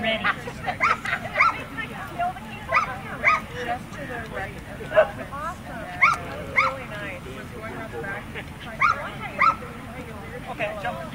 ready. Just to the right. Awesome. Really nice. Going around the back. Okay, jump.